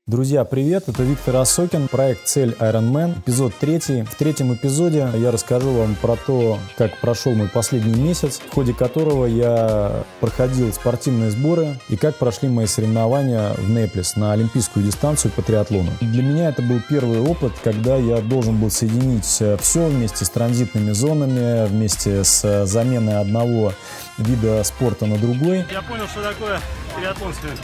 Друзья, привет! Это Виктор Осокин, проект «Цель Ironman», эпизод 3. В третьем эпизоде я расскажу вам про то, как прошел мой последний месяц, в ходе которого я проходил спортивные сборы и как прошли мои соревнования в Неаполис на олимпийскую дистанцию по триатлону. Для меня это был первый опыт, когда я должен был соединить все вместе с транзитными зонами, вместе с заменой одного вида спорта на другой. Я понял, что такое триатлон сегодня.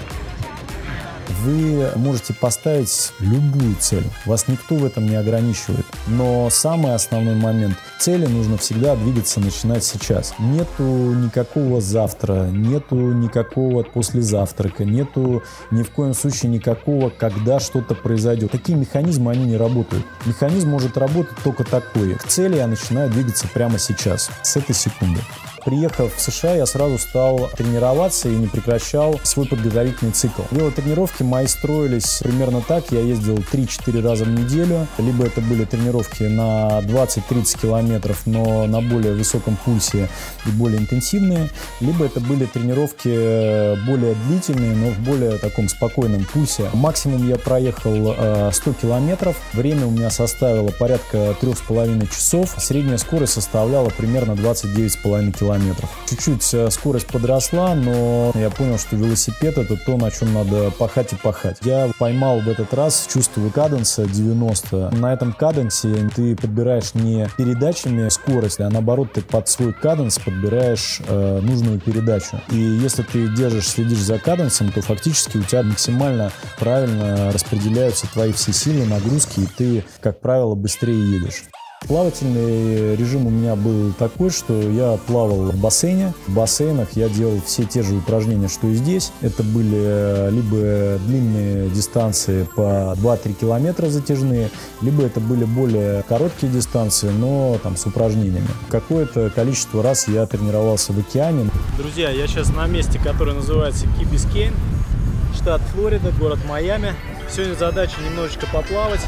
Вы можете поставить любую цель, вас никто в этом не ограничивает. Но самый основной момент — цели нужно всегда двигаться, начинать сейчас. Нету никакого завтра, нету никакого послезавтрака, нету ни в коем случае никакого, когда что-то произойдет. Такие механизмы, они не работают. Механизм может работать только такой. К цели я начинаю двигаться прямо сейчас, с этой секунды. Приехав в США, я сразу стал тренироваться и не прекращал свой подготовительный цикл. Велотренировки мои строились примерно так. Я ездил 3-4 раза в неделю. Либо это были тренировки на 20-30 километров, но на более высоком пульсе и более интенсивные. Либо это были тренировки более длительные, но в более таком спокойном пульсе. Максимум я проехал 100 километров. Время у меня составило порядка 3,5 часов. Средняя скорость составляла примерно 29,5 километров. Чуть-чуть скорость подросла, но я понял, что велосипед — это то, на чем надо пахать и пахать. Я поймал в этот раз чувство каденса 90. На этом каденсе ты подбираешь не передачами скорость, а наоборот ты под свой каденс подбираешь нужную передачу. И если ты следишь за каденсом, то фактически у тебя максимально правильно распределяются твои все силы, нагрузки, и ты, как правило, быстрее едешь. Плавательный режим у меня был такой, что я плавал в бассейне. В бассейнах я делал все те же упражнения, что и здесь. Это были либо длинные дистанции по 2-3 километра затяжные, либо это были более короткие дистанции, но там с упражнениями. Какое-то количество раз я тренировался в океане. Друзья, я сейчас на месте, которое называется Кей Бискейн, штат Флорида, город Майами. Сегодня задача немножечко поплавать.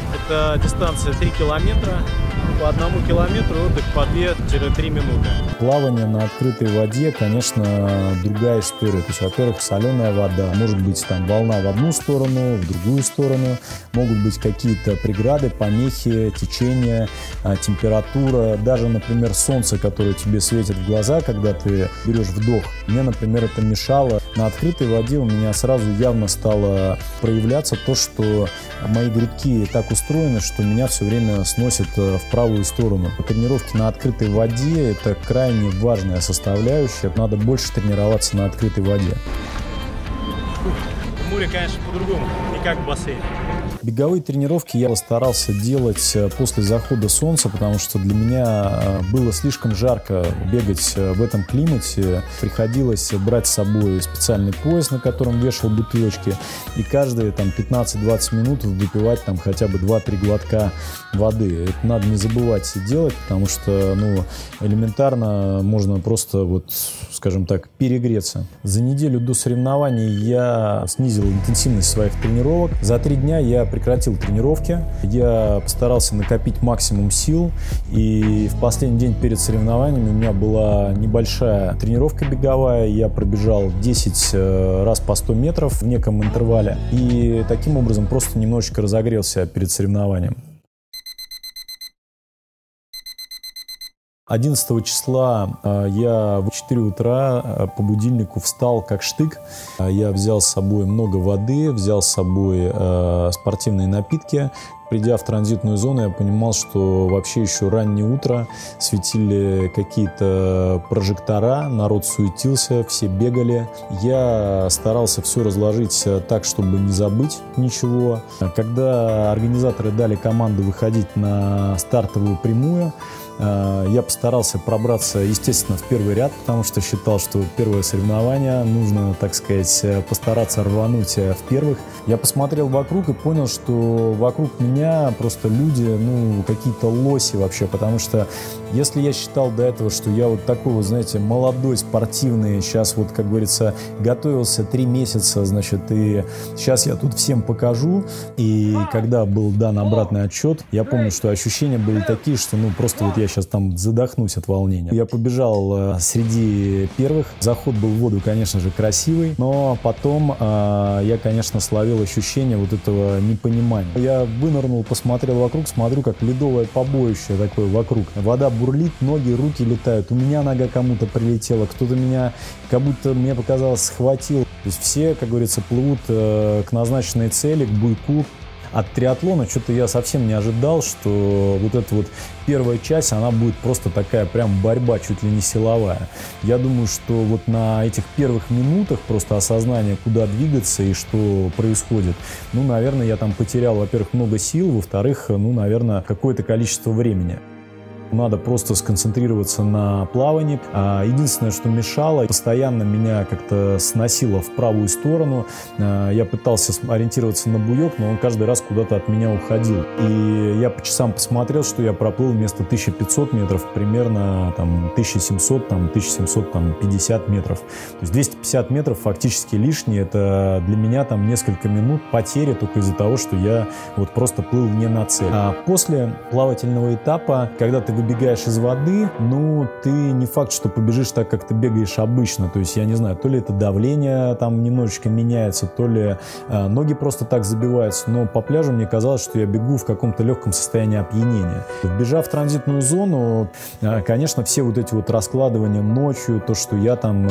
Это дистанция 3 километра. По 1 километру отдых по 2-3 минуты. Плавание на открытой воде, конечно, другая история. То есть, во-первых, соленая вода. Может быть, там волна в одну сторону, в другую сторону. Могут быть какие-то преграды, помехи, течение, температура. Даже, например, солнце, которое тебе светит в глаза, когда ты берешь вдох. Мне, например, это мешало. На открытой воде у меня сразу явно стало проявляться то, что мои грудки так устроены, что меня все время сносит в правую сторону. Тренировки на открытой воде — это крайне важная составляющая. Надо больше тренироваться на открытой воде. В море, конечно, по-другому, не как в бассейне. Беговые тренировки я старался делать после захода солнца, потому что для меня было слишком жарко бегать в этом климате. Приходилось брать с собой специальный пояс, на котором вешал бутылочки, и каждые 15-20 минут выпивать хотя бы 2-3 глотка воды. Это надо не забывать делать, потому что элементарно можно просто, скажем так, перегреться. За неделю до соревнований я снизил интенсивность своих тренировок. За 3 дня я прекратил тренировки. Я постарался накопить максимум сил. И в последний день перед соревнованиями у меня была небольшая тренировка беговая. Я пробежал 10 раз по 100 метров в неком интервале. И таким образом просто немножечко разогрелся перед соревнованием. 11 числа я в 4 утра по будильнику встал как штык. Я взял с собой много воды, взял с собой спортивные напитки. Придя в транзитную зону, я понимал, что вообще еще раннее утро, светили какие-то прожектора, народ суетился, все бегали. Я старался все разложить так, чтобы не забыть ничего. Когда организаторы дали команду выходить на стартовую прямую, я постарался пробраться, естественно, в первый ряд, потому что считал, что первое соревнование нужно, так сказать, постараться рвануть в первых. Я посмотрел вокруг и понял, что вокруг меня просто люди, какие-то лоси вообще, потому что если я считал до этого, что я такой знаете, молодой, спортивный, сейчас как говорится, готовился 3 месяца, и сейчас я тут всем покажу, и когда был дан обратный отчет, я помню, что ощущения были такие, что просто я сейчас там задохнусь от волнения. Я побежал среди первых. Заход был в воду, конечно же, красивый, но потом я, конечно, словил ощущение вот этого непонимания. Я вынырнул, посмотрел вокруг, смотрю, как ледовое побоище такое вокруг. Вода бурлит, ноги, руки летают. У меня нога кому-то прилетела, кто-то меня, как будто мне показалось, схватил. То есть все, как говорится, плывут к назначенной цели, к буйку. От триатлона что-то я совсем не ожидал, что вот эта вот первая часть, она будет просто такая прям борьба, чуть ли не силовая. Я думаю, что вот на этих первых минутах просто осознание, куда двигаться и что происходит, ну, наверное, я там потерял, во-первых, много сил, во-вторых, ну, наверное, какое-то количество времени. Надо просто сконцентрироваться на плавании. Единственное, что мешало, постоянно меня как-то сносило в правую сторону. Я пытался ориентироваться на буек, но он каждый раз куда-то от меня уходил. И я по часам посмотрел, что я проплыл вместо 1500 метров примерно там 1700, там 1750 метров. То есть 250 метров фактически лишние. Это для меня там несколько минут потери только из-за того, что я вот просто плыл не на цель. А после плавательного этапа, когда ты выбегаешь из воды, ну, ты не факт, что побежишь так, как ты бегаешь обычно. То есть, я не знаю, то ли это давление там немножечко меняется, то ли ноги просто так забиваются. Но по пляжу мне казалось, что я бегу в каком-то легком состоянии опьянения. Вбежав в транзитную зону, конечно, все вот эти вот раскладывания ночью, то, что я там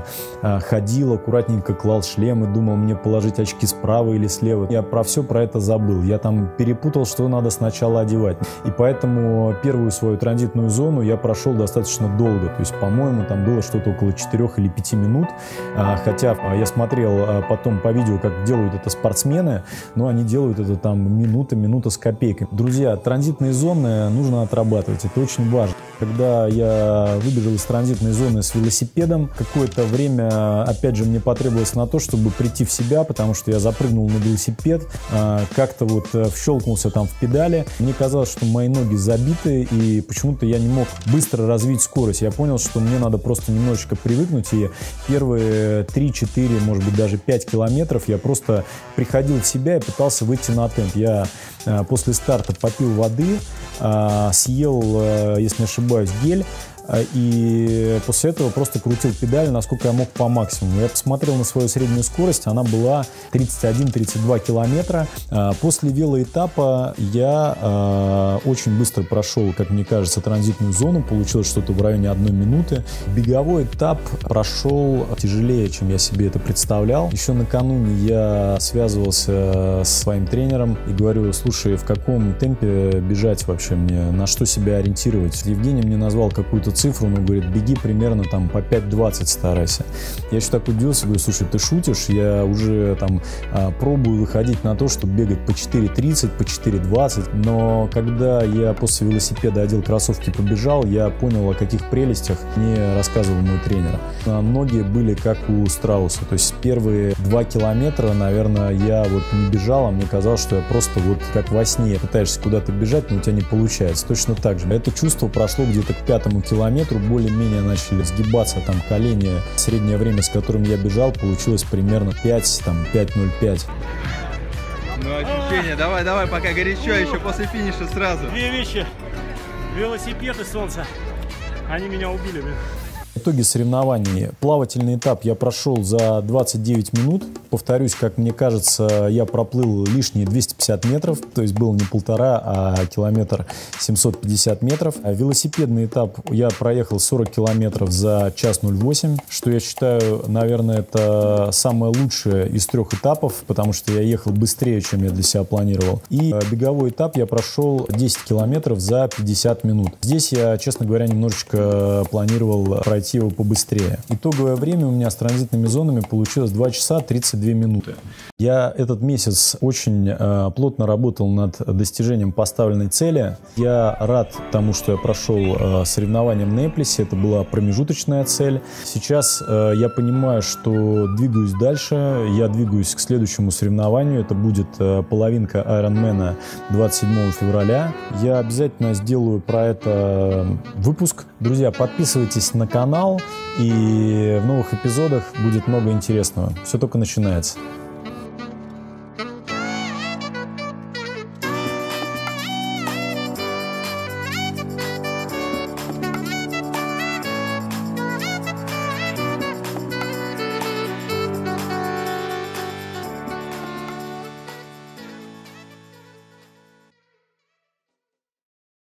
ходил, аккуратненько клал шлем и думал, мне положить очки справа или слева. Я про все про это забыл. Я там перепутал, что надо сначала одевать. И поэтому первую свою транзитную зону я прошел достаточно долго, то есть, по-моему, там было что-то около 4 или 5 минут, хотя я смотрел потом по видео, как делают это спортсмены, но они делают это там минута с копейкой. Друзья, транзитные зоны нужно отрабатывать, это очень важно. Когда я выбежал из транзитной зоны с велосипедом, какое-то время, опять же, мне потребовалось на то, чтобы прийти в себя, потому что я запрыгнул на велосипед, как-то вот вщелкнулся там в педали. Мне казалось, что мои ноги забиты, и почему-то я не мог быстро развить скорость. Я понял, что мне надо просто немножечко привыкнуть, и первые 3-4, может быть, даже 5 километров я просто приходил в себя и пытался выйти на темп. Я после старта попил воды, съел, если не ошибаюсь, гель, и после этого просто крутил педаль, насколько я мог по максимуму. Я посмотрел на свою среднюю скорость, она была 31-32 километра. После велоэтапа я очень быстро прошел, как мне кажется, транзитную зону, получилось что-то в районе 1 минуты. Беговой этап прошел тяжелее, чем я себе это представлял. Еще накануне я связывался с своим тренером и говорю, слушай, в каком темпе бежать вообще мне, на что себя ориентировать? Евгений мне назвал какую-то цифру, он говорит, беги примерно там по 5:20 старайся. Я еще так удивился, говорю, слушай, ты шутишь? Я уже там пробую выходить на то, чтобы бегать по 4:30, по 4:20, но когда я после велосипеда одел кроссовки и побежал, я понял, о каких прелестях мне рассказывал мой тренер. Ноги были как у страуса, то есть первые 2 километра, наверное, я вот не бежал, а мне казалось, что я просто вот как во сне пытаешься куда-то бежать, но у тебя не получается. Точно так же. Это чувство прошло где-то к 5-му километру, более-менее начали сгибаться там колени. Среднее время, с которым я бежал, получилось примерно 5:05. Ну, ощущения, давай, пока горячо, еще после финиша сразу. Две вещи. Велосипед и солнце. Они меня убили, блин. В итоге соревнований плавательный этап я прошел за 29 минут. Повторюсь, как мне кажется, я проплыл лишние 250 метров, то есть был не 1,5, а километр 750 метров. А велосипедный этап я проехал 40 километров за 1:08, что я считаю, наверное, это самое лучшее из 3 этапов, потому что я ехал быстрее, чем я для себя планировал. И беговой этап я прошел 10 километров за 50 минут. Здесь я, честно говоря, немножечко планировал пройти его побыстрее. Итоговое время у меня с транзитными зонами получилось 2 часа 32 минуты. Я этот месяц очень плотно работал над достижением поставленной цели. Я рад тому, что я прошел соревнования в Неаполисе. Это была промежуточная цель. Сейчас я понимаю, что двигаюсь дальше. Я двигаюсь к следующему соревнованию. Это будет половинка Ironman 27 февраля. Я обязательно сделаю про это выпуск. Друзья, подписывайтесь на канал, и в новых эпизодах будет много интересного. Все только начинается.